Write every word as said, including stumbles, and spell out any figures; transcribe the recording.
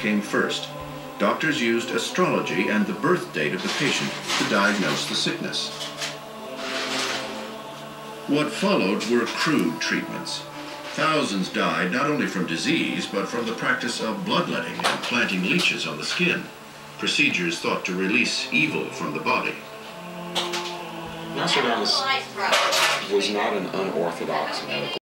came first. Doctors used astrology and the birth date of the patient to diagnose the sickness. What followed were crude treatments. Thousands died not only from disease, but from the practice of bloodletting and planting leeches on the skin, procedures thought to release evil from the body. Nostradamus was not an unorthodox medical